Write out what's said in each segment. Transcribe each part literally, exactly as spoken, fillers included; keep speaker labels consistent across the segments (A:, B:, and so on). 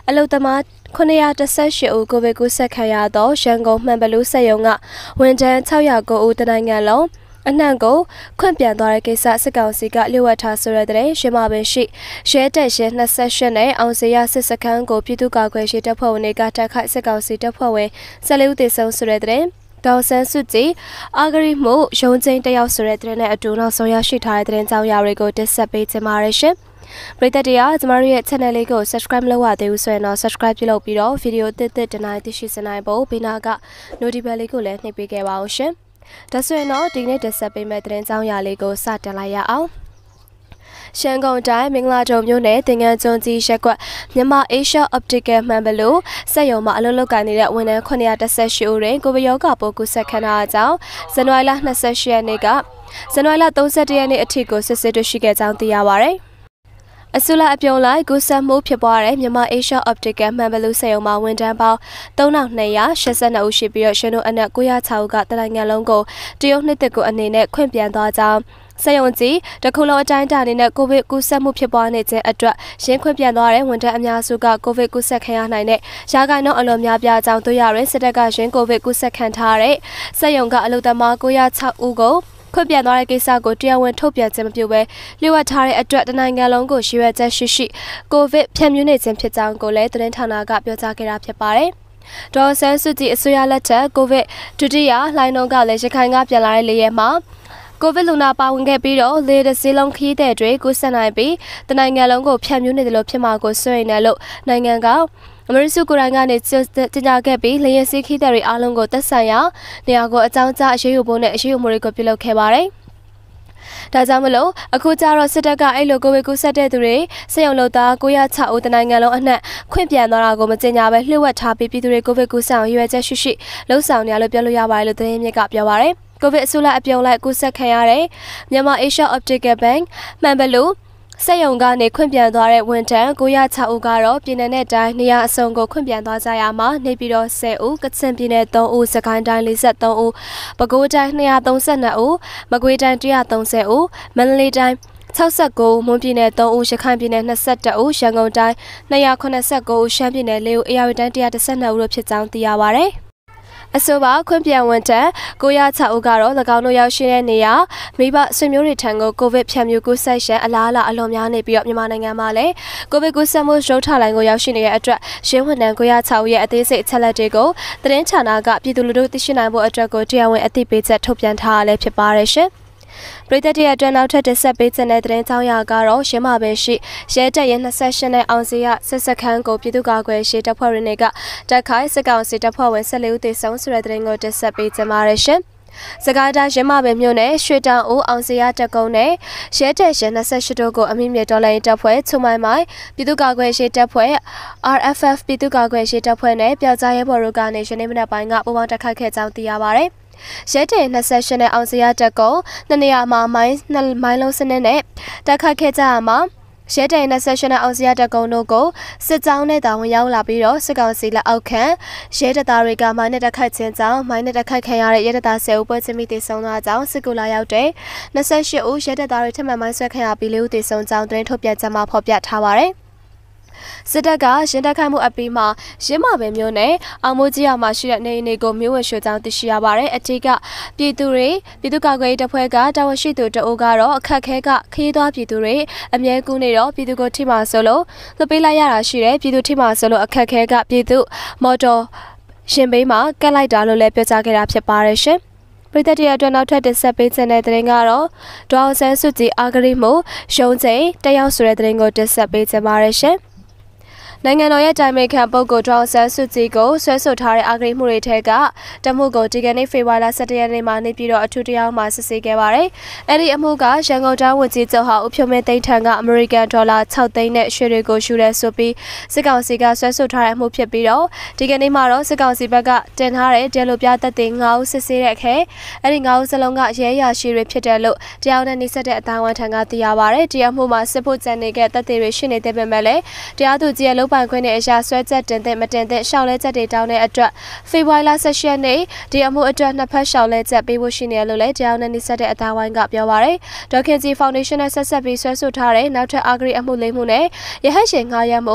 A: အလုတမခုနှစ်ရာတစ်ဆယ့်ရှစ်ဦးကိုဗစ်ကူးစက်ခံရသောရန်ကုန်မှန်ဘလူးစက်ရုံကဝန်ထမ်းခြောက်ရာကိုဦးတနိုင်ငံလုံးအနှံ့ကိုခွင့်ပြန်သွားတဲ့ကိစ္စစစ်ကောင်စီကလျှို့ဝှက်ထားဆိုတဲ့တဲ့ရှင်းမပင်ရှိရဲတက်ရဲ၂၈နဲ့အောင်စရစစ်စခန်းကိုပြည်သူ့ကာကွယ်ရေးတပ်ဖွဲ့ဝင်တွေကတိုက်ခိုက်စစ်ကောင်စီတပ်ဖွဲ့ဝင်၁၄ဦးသေဆုံးဆိုတဲ့တဲ့ဒေါ်ဆန်းစုကြည်အာဂရီမှုရုံးချင်းတယောက်ဆိုတဲ့တဲ့နဲ့အတူနောက်ဆုံးရရှိထားတဲ့တဲ့ကြောင်းရာတွေကိုတင်ဆက်ပေးချင်ပါတယ်ရှင်ပရိသတ်တရားကျမတို့ရဲ့ channel လေးကို subscribe လုပ်ရသေးဘူးဆိုရင်တော့ subscribe ပြုလုပ်ပြီးတော့ video တစ်တစ်တနိုင်သိရှိစနိုင်ဖို့ဘေးနာက notification လေးကိုလည်းနှိပ်ပေးခဲ့ပါဦးရှင်ဒါဆိုရင်တော့ဒီနေ့တင်ဆက်ပေးမယ့်တဲ့ကြောင်းရာလေးကိုစတင်လိုက်ရအောင်ရှမ်းကုန်တိုင်းမင်္ဂလာတုံမြို့နယ်တင်ငန်းကျွန်းကြီးရက်ကွက်မြန်မာ Asia Optical မှန်ဘလို့စက်ရုံမှာအလုပ်လုပ်ကိုင်နေတဲ့ဝန်ထမ်းခုနှစ်ရာတစ်ဆယ့်ရှစ်ဦးတွင်ကိုဗစ်ရောဂါပိုးကူးစက်ခံရတဲ့အကြောင်းဇန်နဝါရီလ၂၈ရက်နေ့ကဇန်နဝါရီလ၃၁ရက်နေ့အထိကိုစစ်ဆေးတွေ့ရှိခဲ့ကြောင်းသိရပါဗျ။အစလာအပြုံလိုက်ကူးစက်မှုဖြစ်ပွားတဲ့မြန်မာ Asia Optical မှန်ဘလူးစက်ရုံမှာဝန်ထမ်းပေါင်း၃၂၈၂ဦးရှိပြီးတော့ရှင်တို့အနက်၉၀၆ဦးကတနိုင်ငံလုံးကိုတရုတ်နှစ်သက်ကိုအနေနဲ့ခွင့်ပြန်သွားကြောင်းစက်ရုံကြီးတခုလုံးအတိုင်းအတာအနေနဲ့ကိုဗစ်ကူးစက်မှုဖြစ်ပွားနေခြင်းအတွက်ရင်းခွင့်ပြန်သွားတဲ့ဝန်ထမ်းအများစုကကိုဗစ်ကူးစက်ခံရနိုင်တဲ့ရာဂိုင်နှုန်းအလွန်များပြားကြောင်းတွေ့ရတဲ့စစ်တပ်ကရင်းကိုဗစ်ကူးစက်ခံထားတဲ့စက်ရုံကအလုပ်သမား၉၀၆ဦးကိုခွင့်ပြန်သွားတဲ့ကိစ္စကိုတရားဝင်ထုတ်ပြန်ခြင်းမပြုဘဲလျှို့ဝှက်ထားတဲ့အတွက်တနိုင်ငံလုံးကိုရည်ရွယ်ချက်ရှိရှိကိုဗစ်ဖြန့်မြူးနေခြင်းဖြစ်ကြောင်းကိုလည်းသတင်းဌာနကပြောကြားခဲ့တာဖြစ်ပါတယ်။ဒေါ်ဆန်းစုကြည်အစိုးရလက်ထက်ကိုဗစ်ဒုတိယလှိုင်းနှုန်းကလည်းရခိုင်ကပြန်လာတဲ့လေယာဉ်မှာကိုဗစ်လူနာပါဝင်ခဲ့ပြီးတော့လေတစည်းလုံးခီးတဲ့တွေကူးစက်နိုင်ပြီးတနိုင်ငံလုံးကိုဖြန့်မြူးနေတယ်လို့ဖြစ်မှာကိုစွန့်ရင်လည်းလို့နိုင်ငံကအမေရိကန်ကိုယ်တိုင်ကနေကြေညာခဲ့ပြီးလေယာဉ်စီးခီးတဲ့တွေအားလုံးကိုသက်ဆိုင်ရာနေရာကိုအကြောင်းကြားအရေးယူဖို့နဲ့အရေးယူမှုတွေကိုပြုလုပ်ခဲ့ပါတယ်။ဒါကြောင့်မလို့အခုကျတော့စစ်တပ်ကအဲ့လိုကိုဗစ်ကူးစက်တဲ့သူတွေစက်ရုံလုပ်သား၉၀၆ဦးတနိုင်ငံလုံးအနှံ့ခွင့်ပြန်သွားတာကိုမကြေညာဘဲလျှို့ဝှက်ထားပြီးပြည်သူတွေကိုဗစ်ကူးစက်အောင်ရွေးချက်ရှိရှိလှုံ့ဆော်နေရလို့ပြောလို့ရပါတယ်လို့သတင်းမြစ်ကပြောပါတယ်။ကိုဗစ်အဆူလာအပြုံလိုက်ကူးစက်ခံရတဲ့မြန်မာ Asia Optical Bank မှန်ဘလူးစက်ရုံကနေခွင့်ပြန်သွားတဲ့ဝန်ထမ်း၉၀၆ဦးကတော့ပြည်내နဲ့တိုင်းနေရာအစုံကိုခွင့်ပြန်သွားကြရမှာနေပြည်တော်၁၀ဦးကချင်ပြည်နယ်၃ဦးစကိုင်းတိုင်း၄၃ဦးပဲခူးတိုင်း၂၃၂ဦးမကွေးတိုင်း၁၃၀ဦးမန္တလေးတိုင်း၆၉ဦးမွန်ပြည်နယ်၃ဦးရခိုင်ပြည်နယ်၂၁ဦးရန်ကုန်တိုင်း၂၇၉ဦးရှမ်းပြည်နယ်၄ဦးအေရဝတီတိုင်း၁၁၂ဦးတို့ဖြစ်ကြောင်းသိရပါဗျ။အဆိုပါခွင့်ပြန်ဝန်ထမ်း၉၀၆ဦးကတော့၎င်းတို့ရောက်ရှိတဲ့နေရာမိဘဆွေမျိုးတွေထံကိုကိုဗစ်ဖြန့်မြူးကူးစက်ရန်အလားအလာအလွန်များနေပြီးတော့မြန်မာနိုင်ငံမှာလည်းကိုဗစ်ကူးစက်မှုရုပ်ထလိုင်းကိုရောက်ရှိနေတဲ့အတွက်ရင်းဝန်ထမ်း၉၀၆ဦးရဲ့အသေးစိတ်အချက်အလက်တွေကိုသတင်းဌာနကပြည်သူလူထုသိရှိနိုင်ဖို့အတွက်ကိုတရားဝင်အသိပေးချက်ထုတ်ပြန်ထားရလဲဖြစ်ပါတယ်ရှင်ပရိသတ်ရဲ့အတွက်နောက်ထပ်တစ်ဆက်ပေးတဲ့တဲ့ကြောင်းရာကတော့ရှင်းမပင်ရှိရဲတပ်ရဲ၂၈နဲ့အောင်စရစစ်စခန်းကိုပြည်သူ့ကာကွယ်ရေးတပ်ဖွဲ့တွေကတိုက်ခိုက်စစ်ကောင်စီတပ်ဖွဲ့ဝင်၁၄ဦးသေဆုံးဆိုတဲ့တဲ့ကိုတစ်ဆက်ပေးကြပါရရှင်စကားတိုင်းရမပင်မြို့နယ်ရွှေတောင်ဦးအောင်စရတပ်ကုန်းနဲ့ရဲတပ်ရဲ၂၈တို့ကိုအမိမြေတော်လိုင်းတပ်ဖွဲ့ချုံမိုင်းမိုင်းပြည်သူ့ကာကွယ်ရေးတပ်ဖွဲ့ R F F ပြည်သူ့ကာကွယ်ရေးတပ်ဖွဲ့နဲ့ပျောက်ကြားရဲဘော်တို့ကနေယနေ့မနက်ပိုင်းကပူးပေါင်းတိုက်ခိုက်ခဲ့ကြောင်းသိရပါဗျ။ရဲတဲ့၂၈နဲ့အောင်စရတက်ကုန်းနှစ်နေရာမှာမိုင်းနှစ်မိုင်းလုံးစနစ်နဲ့တိုက်ခိုက်ခဲ့ကြရမှာရဲတဲ့၂၈နဲ့အောင်စရတက်ကုန်းတို့ကိုစစ်ကြောင်းနဲ့တာဝန်ရောက်လာပြီးတော့စစ်ကောင်စီလက်အောက်ခံရဲတပ်သားတွေကမိုင်းနဲ့တိုက်ခိုက်ခြင်းကြောင့်မိုင်းနဲ့တိုက်ခိုက်ခံရတဲ့ရဲတပ်သား၁၀ဦးပွဲချင်းမိသေဆုံးသွားကြောင်းစစ်ကူလာရောက်တဲ့၂၈ဦးရဲတပ်သားတွေထပ်မံမိုင်းဆွဲခံရပြီး၄ဦးသေဆုံးကြောင်းသတင်းထုတ်ပြန်ချက်မှာဖော်ပြထားပါတယ်စစ်တပ်ကရှင်တက်ခိုက်မှုအပြီးမှာရင်းမပင်မျိုးနဲ့အောင်မိုးကြီးအောင်မှာရှိတဲ့နေအိမ်တွေကိုမြို့ဝရွှေကြောင်းသိရှိရပါတယ်အထက်ကပြည်သူတွေပြည်သူ့ကာကွယ်ရေးတပ်ဖွဲ့ကတာဝန်ရှိသူတအုပ်ကတော့အခက်ခဲကခရီးသွားပြည်သူတွေအမြဲကူးနေတော့ပြည်သူကိုထိမှဆိုလို့သပေးလိုက်ရတာရှိတယ်ပြည်သူထိမှဆိုလို့အခက်ခဲကပြည်သူမော်တော်ရှင်ဘေးမှာကတ်လိုက်တာလို့လည်းပြောကြားခဲ့တာဖြစ်ပါတယ်ရှင်ပရိသတ်ရဲ့အတွက်နောက်ထပ်တစ်ဆက်ပေးခြင်းတဲ့တဲ့ကတော့ဒေါ်ဆန်းစုကြည်အာဂရိမှုရုံးချိန်တက်ရောက်ဆိုတဲ့တဲ့ကိုတစ်ဆက်ပေးခြင်းပါရရှင်နိုင်ငံတော်ရဲ့တိုင်ပင်ခံပုဂ္ဂိုလ်ဒေါ်ဆန်းစုကြည်ကိုဆွဲဆိုထားတဲ့အဂရိမှုတွေထက်ကတမှုကိုဒီကနေ့ဖေဖော်ဝါရီလ၁၁ရက်နေ့မှာနေပြည်တော်အထူးတရားမှာစစ်ဆေးခဲ့ပါတယ်။အဲ့ဒီအမှုကရန်ကုန်တိုင်းဝန်ကြီးချုပ်ဟာဦးဖြိုးမင်းသိန်းထံကအမေရိကန်ဒေါ်လာ၆သိန်းနဲ့ရွှေတွေကိုယူရဲဆိုပြီးစစ်ကောင်စီကဆွဲဆိုထားတဲ့အမှုဖြစ်ပြီးတော့ဒီကနေ့မှာတော့စစ်ကောင်စီဘက်ကတင်ထားတဲ့တယ်လိုပြသက်သေ၅ဦးစစ်ဆေးတဲ့အခါအဲ့ဒီ၅ဦးစလုံးကရဲရရှိတွေဖြစ်တယ်လို့တရားနဲ့နှိစက်တဲ့အတိုင်းဝန်ထံကသိရပါတယ်။တရားမှုမှာစစ်ဖို့ကြံနေတဲ့သက်သေတွေရှိနေတဲ့ပေမဲ့လည်းတရားသူကြီးရဲ့လုပ်ပိုင်ခွင့်နဲ့အရာဆွဲချက်တင်တဲ့မတင်တဲ့ရှောက်လဲချက်တွေတောင်းတဲ့အတွက်ဖေဖော်ဝါရီလ၁၈ရက်နေ့ဒီအမှုအတွက်နှစ်ဖက်ရှောက်လဲချက်ပေးဖို့ရှိနေလို့လည်းတရားနဲ့နှိစက်တဲ့အတိုင်းဝိုင်းကပြောပါရယ်ဒေါက်ခင်ကြီးဖောင်ဒေးရှင်းနဲ့ဆက်ဆက်ပြီးဆွဲဆိုထားတဲ့နောက်ထပ်အာဂရီအမှုလေးမှုနဲ့ရဟတ်ရှင်ငါးရက်မှု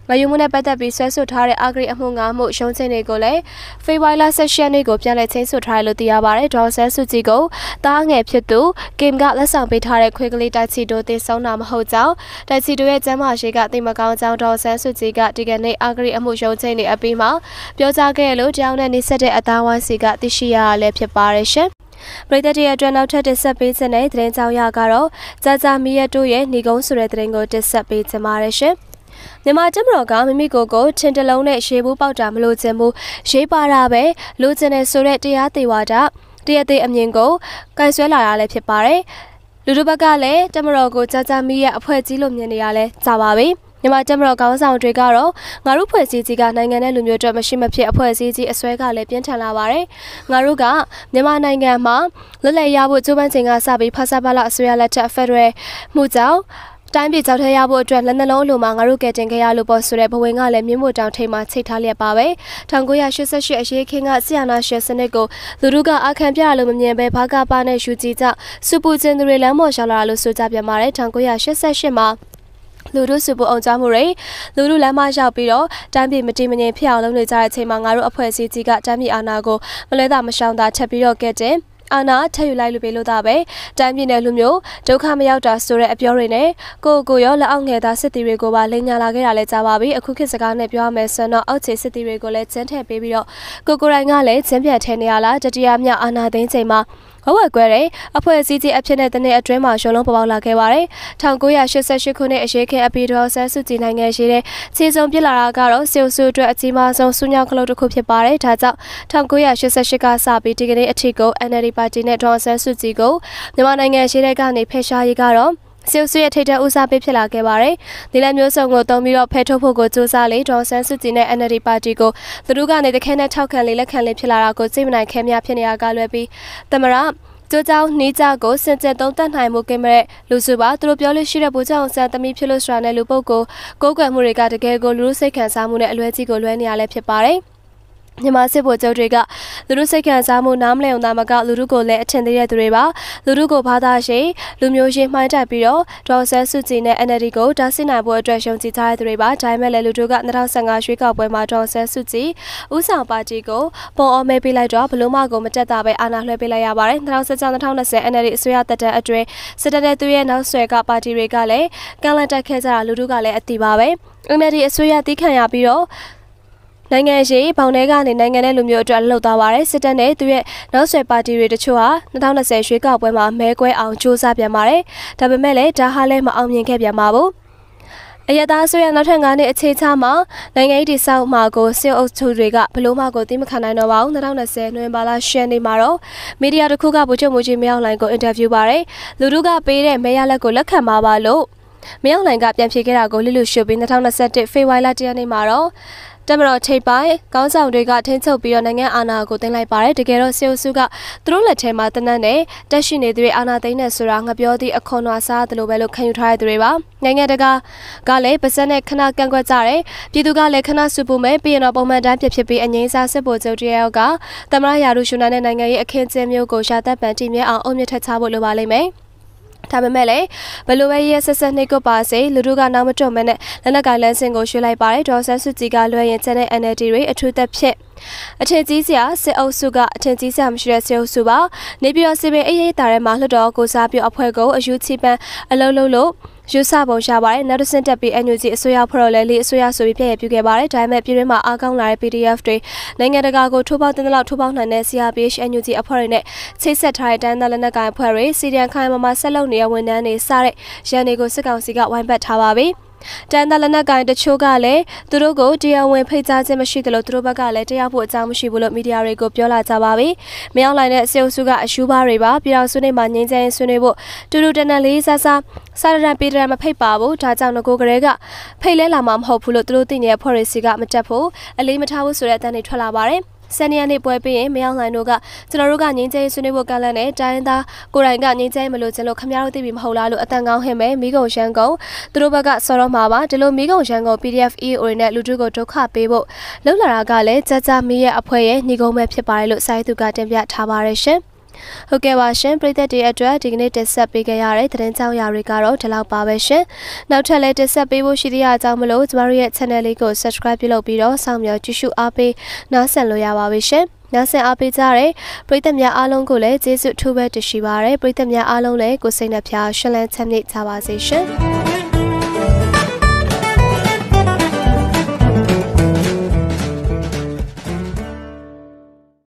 A: ငါယုံမှုနဲ့ပတ်သက်ပြီးဆွဲဆိုထားတဲ့အဂရိအမှုငါမှုရှုံးချင်းတွေကိုလည်းဖေဖော်ဝါရီလ၁၈ရက်နေ့ကိုပြန်လည်ချင်းဆိုထားလို့သိရပါတယ်ဒေါ်ဆန်းစုကြည်ကိုတားငယ်ဖြစ်သူကင်ကလက်ဆောင်ပေးထားတဲ့ခွေးကလေးတိုက်ချီတိုတည်ဆုံးတာမဟုတ်ကြောင်းတိုက်ချီတိုရဲ့ကျမ်းမာရေးကသိမကောင်းကြောင်းဒေါ်ဆန်းစုကြည်ကဒီကနေ့အဂရိအမှုရှုံးချင်းတွေအပြီးမှာပြောကြားခဲ့လို့တရားနဲ့နှိစက်တဲ့အသားဝိုင်းစီကသိရှိရလည်းဖြစ်ပါတယ်ရှင်ပရိသတ်တွေအတွက်နောက်ထပ်တင်ဆက်ပေးခြင်းတဲ့သတင်းကြောင်းရကတော့ကြာကြာမီရတို့ရဲ့ညီကုန်းဆိုတဲ့သတင်းကိုတင်ဆက်ပေးခြင်းပါတယ်ရှင်မြန်မာကျမတော်ကမိမိကိုယ်ကိုထင်တလုံးနဲ့ရှေးဘူးပေါက်တာမလို့ခြင်းဘူးရေးပါတာပဲလိုချင်တဲ့ဆိုတဲ့တရားသေးဝါဒတရားသေးအမြင်ကိုကန်ဆွဲလာရလည်းဖြစ်ပါတယ်လူတို့ဘက်ကလည်းကျမတော်ကိုကြာကြာမီရဲ့အဖွဲ့ကြီးလို့မြင်နေရလဲကြပါပြီမြန်မာကျမတော်ကောင်းဆောင်တွေကတော့ငါတို့ဖွဲ့စည်းကြီးကနိုင်ငံနဲ့လူမျိုးတွေမရှိမဖြစ်အဖွဲ့အစည်းကြီးအစွဲကလည်းပြင်းထန်လာပါတယ်ငါတို့ကမြန်မာနိုင်ငံမှာလွတ်လပ်ရဖို့ကြိုးပမ်းချိန်ကစပြီးဖဆပါလအစိုးရလက်ထက်ဖက်ဒရယ်မှုကြောင့်တိုင်းပြည်ကြောက်ထရဖို့အတွက်လက်နှလုံးလိုမှာငါတို့ကတင်ခဲ့ရလို့ပေါ်ဆိုတဲ့ဘဝင်ကလည်းမြင့်မို့တောင်ထိပ်မှာချိတ်ထားလျက်ပါပဲ၁၉၈၈အရေးခင်းကဆီယနာရှယ်စနစ်ကိုလူတို့ကအခမ်းပြရလို့မမြင်ပဲဘာကပါနဲ့ယူကြည်ကြစူပူကျင်သူတွေလမ်းပေါ်ရှောက်လာလို့ဆိုကြပြန်ပါတယ်၁၉၈၈မှာလူတို့စုပအောင်ကြမှုတွေလူတို့လမ်းမရောက်ပြီးတော့တိုင်းပြည်မတည်မငြိမ်ဖြစ်အောင်လုပ်နေကြတဲ့အချိန်မှာငါတို့အဖွဲ့အစည်းကြီးကတိုင်းပြည်အာဏာကိုမလဲတာမရှောင်တာထပ်ပြီးတော့ကဲတဲ့အာနာထည့်ယူလိုက်လို့ပဲလို့တာပဲတိုင်းပြည်နယ်လူမျိုးဒုက္ခမရောက်တာဆိုတဲ့အပြောတွေနဲ့ကိုကိုရောလက်အောက်ငယ်သားစစ်တီတွေကိုပါလိန်ညာလာခဲ့တာလဲကြားပါပြီအခုခေတ်စကားနဲ့ပြောရမယ်ဆိုတော့အောက်ခြေစစ်တီတွေကိုလည်းကျန်းထည့်ပေးပြီးတော့ကိုကိုရိုင်းကလည်းကျန်းပြန်ထဲနေရလားတတိယမြောက်အာနာသိန်းချိန်မှာဟောဝက်ကွဲတဲ့အဖွဲ့အစည်းကြီးအဖြစ်နဲ့တနေ့အတွင်းမှာရှုံးလုံးပေါ်ပေါက်လာခဲ့ပါတယ်၁၉၈၈ခုနှစ်အရေးခင်းအပီဒေါ်ဆန်းစုကြည်နိုင်ငံရှိတဲ့ခြေစုံပြစ်လာတာကတော့စီအိုဆူအတွက်အကြီးမားဆုံးစူးညောင်းကလုတ်တစ်ခုဖြစ်ပါတယ်ဒါကြောင့်၁၉၈၈ကစပြီးဒီကနေ့အထိကို အန် အယ် ဒီ ပါတီနဲ့ဒေါ်ဆန်းစုကြည်ကိုမြန်မာနိုင်ငံရှိတဲ့ကနေဖယ်ရှားရေးကတော့စီအိုဆူရဲ့ထိပ်တန်းဦးစားပေးဖြစ်လာခဲ့ပါတယ်။ဒီလမျိုးစုံကိုတုံးပြီးတော့ဖဲထုတ်ဖို့ကိုစူးစမ်းလေဒေါ်ဆန်းစုကြည်နဲ့ အန် အယ် ဒီ ပါတီကိုသူတို့ကနေတခဲနဲ့ထောက်ခံလေလက်ခံလေဖြစ်လာတာကိုစိတ်မနိုင်ခဲများဖြစ်နေရကလွယ်ပြီးသမရကျိုးကြောင်းနေကြကိုစင်ကြယ်သုံးသပ်နိုင်မှုကင်မဲ့လူစုပါသူတို့ပြောလို့ရှိတဲ့ဗိုလ်ချုပ်အောင်ဆန်းသမီးဖြစ်လို့ဆိုတာနဲ့လူပုဂ္ဂိုလ်ကိုးကွယ်မှုတွေကတကယ်ကိုလူစိတ်ခံစားမှုနဲ့အလွဲကြီးကိုလွဲနေရလဲဖြစ်ပါတယ်မြန်မာစစ်ဗိုလ်ချုပ်တွေကလူတို့စိတ်ခံစားမှုနားမလည်အောင်သာမကလူတို့ကိုလည်းအထင်သေးတဲ့သူတွေပါလူတို့ကိုဘာသာရှိလူမျိုးရှိမှိုင်းတိုက်ပြီးတော့ဒေါ်ဆန်းစုကြည်နဲ့ အန် အယ် ဒီ ကိုတားဆီးနိုင်ဖို့အတွက်ရှုံချထားတဲ့သူတွေပါဒါပေမဲ့လည်းလူတို့က၂၀၁၅ရွေးကောက်ပွဲမှာဒေါ်ဆန်းစုကြည်ဦးဆောင်ပါတီကိုပုံအော်မဲပေးလိုက်တော့ဘလို့မှကိုမတက်တာပဲအာဏာလွှဲပေးလိုက်ရပါတယ်၂၀၁၆-၂၀၂၀ အန် အယ် ဒီ အစိုးရတက်တဲ့အတွင်းစစ်တပ်တဲ့သူရဲ့နောက်ဆွဲကပါတီတွေကလည်းကန့်လန့်တက်ခဲ့ကြတာလူတို့ကလည်းအတိပါပဲအန် အယ် ဒီ အစိုးရတီးခံရပြီးတော့နိုင်ငံရှိပေါင်ထဲကနေနိုင်ငံရဲ့လူမျိုးအတွက်လှုပ်သွားပါတယ်စစ်တပ်နဲ့သူရဲ့နောက်ဆွဲပါတီတွေတချို့ဟာ၂၀၂၀ရွေးကောက်ပွဲမှာမဲကွဲအောင်စ조사ပြန်ပါတယ်ဒါပေမဲ့လည်းဒါဟာလည်းမအောင်မြင်ခဲ့ပြန်ပါဘူးအရသာဆိုရနောက်ထပ်၅နှစ်အခြေချမှာနိုင်ငံရေးတည်ဆောက်မှာကိုစစ်အုပ်စုတွေကဘလို့မှကိုသိမခံနိုင်တော့ပါဘူး၂၀၂၀နိုဝင်ဘာလ၈ရက်နေ့မှာတော့မီဒီယာတစ်ခုကဗိုလ်ချုပ်မူကြီးမင်းအောင်လှိုင်ကိုအင်တာဗျူးပါတယ်လူတို့ကပေးတဲ့မဲရလက်ကိုလက်ခံပါပါလို့မင်းအောင်လှိုင်ကပြန်ဖြေခဲ့တာကိုလစ်လူရှုပ်ပြီး၂၀၂၁ဖေဖော်ဝါရီလ၁ရက်နေ့မှာတော့တမတော်ထိပ်ပိုင်းကောင်းဆောင်တွေကထင်းချုပ်ပြီးတော့နိုင်ငံအာဏာကိုသိမ်းလိုက်ပါတယ်တကယ်တော့စစ်အုပ်စုကသူတို့လက်ထဲမှာတနက်နဲ့တက်ရှိနေသူတွေအာဏာသိမ်းနေဆိုတာငပြောသည့်အခွန်အစားသလိုပဲလို့ခံယူထားတဲ့သူတွေပါနိုင်ငံတကာကလည်းပါဇက်နဲ့ခဏကန့်ကွက်ကြတယ်ပြည်သူကလည်းခဏစုပူမဲ့ပြီးရင်တော့ပုံမှန်တိုင်းဖြစ်ဖြစ်ပြီးအငိမ့်စားစစ်ဗိုလ်ချုပ်တယောက်ကသမရယာရုရှုနာနဲ့နိုင်ငံရေးအခင်းကျင်းမျိုးကိုရှာသက်ပန်တည်မြဲအောင်အုံမြင့်ထက်ချဖို့လိုပါလိမ့်မယ်ဒါပေမဲ့လည်းဘလိုပဲရဲဆက်ဆက်နှိတ်ကွပါစေလူတို့ကနောက်မတွန့်မဲနဲ့လက်နက်ကိုင်လန်းစင်ကိုရွှေ့လိုက်ပါတယ်ဒေါ်ဆန်းစုကြည်ကလွှဲရင်ချက်တဲ့ အန် အယ် ဒီ တွေအထူးသက်ဖြင့်အထင်ကြီးစရာစစ်အုပ်စုကအထင်ကြီးစရာမရှိတဲ့စစ်အုပ်စုပါနေပြည်တော်စီပင်အေးအေးတာထဲမှာလွှတ်တော်ကိုစားပြုအဖွဲ့ကိုအယူချီပန်းအလုံးလုံးလို့ယူဆပုံရှာပါတယ်နောက်တစ်ဆင့်တက်ပြီး အန် ယူ ဂျီ အစိုးရဖွဲ့တော်လဲလေးအစိုးရဆိုပြီးပြည့်ရပြုခဲ့ပါတယ်ဒါပေမဲ့ပြည်တွင်းမှာအားကောင်းလာတဲ့ ပီ ဒီ အက်ဖ် တွေနိုင်ငံတကာကိုထိုးပေါက်တဲ့လောက်ထိုးပေါက်နိုင်တဲ့ စီ အာร์ พี เอช အန် ယူ ဂျီ အဖွဲ့တွေနဲ့ချိတ်ဆက်ထားတဲ့တန်းသားလက်နက်ကိုင်အဖွဲ့တွေစီဒီအန်ခိုင်မာမာဆက်လုပ်နေတဲ့ဝန်ထမ်းတွေစတဲ့ရန်တွေကိုစစ်ကောင်စီကဝိုင်းပတ်ထားပါပြီတန်တလနက်ကိုင်တချို့ကလည်းသူတို့ကိုတရားဝင်ဖိတ်ကြားခြင်းမရှိသလိုသူတို့ဘက်ကလည်းတရားဖို့အကြောင်းမရှိဘူးလို့မီဒီယာတွေကိုပြောလာကြပါပြီ။မရောက်လိုက်တဲ့စေအုပ်စုကအရှူးပါတွေပါပြည်တော်စုနေမှာငြိမ်းချမ်းဆွေးနွေးဖို့တူတူတန်တန်လေးဆဆစာရန်ပီတရမဖိတ်ပါဘူး။ဒါကြောင့်ငကိုကလေးကဖိတ်လဲလာမှာမဟုတ်ဘူးလို့သူတို့သိနေတဲ့ဖော်ရီစီကမတက်ဖို့အလေးမထားဘူးဆိုတဲ့အတန်းတွေထွက်လာပါတယ်။ဆန်နီယန်နေပွဲပြီးရင်မရောက်နိုင်တို့ကကျွန်တော်တို့ကငင်းကျဲဆွေးနွေးဖို့ကန့်လန့်နဲ့တိုင်းသားကိုရိုင်းကငင်းကျဲမလို့ကျလို့ခမရတို့သိပြီမဟုတ်လားလို့အတန်ကောင်းဟင်းမဲ့မိကုံရန်ကုန်သူတို့ဘက်ကစော်တော့မှာပါဒီလိုမိကုံရန်ကုန် ပီ ဒီ အက်ဖ် အီ အို နဲ့လူထုကိုဒုက္ခပေးဖို့လှုပ်လာတာကလည်းကြကြမီရဲ့အဖွဲ့ရဲ့ညီကုန်းပဲဖြစ်ပါတယ်လို့စာရေးသူကတင်ပြထားပါတယ်ရှင်ဟုတ်ကဲ့ပါရှင်ပရိသတ်တွေအတွက်ဒီကနေ့တက်ဆက်ပေးခဲ့ရတဲ့သတင်းကြောင်းရာတွေကတော့ဒီလောက်ပါပဲရှင်နောက်ထပ်လည်းတက်ဆက်ပေးဖို့ရှိသေးတဲ့အကြောင်းမလို့ကျမတို့ရဲ့ channel လေးကို subscribe ပြုလုပ်ပြီးတော့စောင့်မျှော်ကြည့်ရှုအားပေးနားဆင်လို့ရပါပြီရှင်နားဆင်အားပေးကြတဲ့ပရိသတ်များအားလုံးကိုလည်းကျေးဇူးအထူးပဲတင်ရှိပါရယ်ပရိသတ်များအားလုံးလည်းကိုယ်စိတ်နှပြရှင်လန်းချမ်းမြေ့ကြပါစေရှင်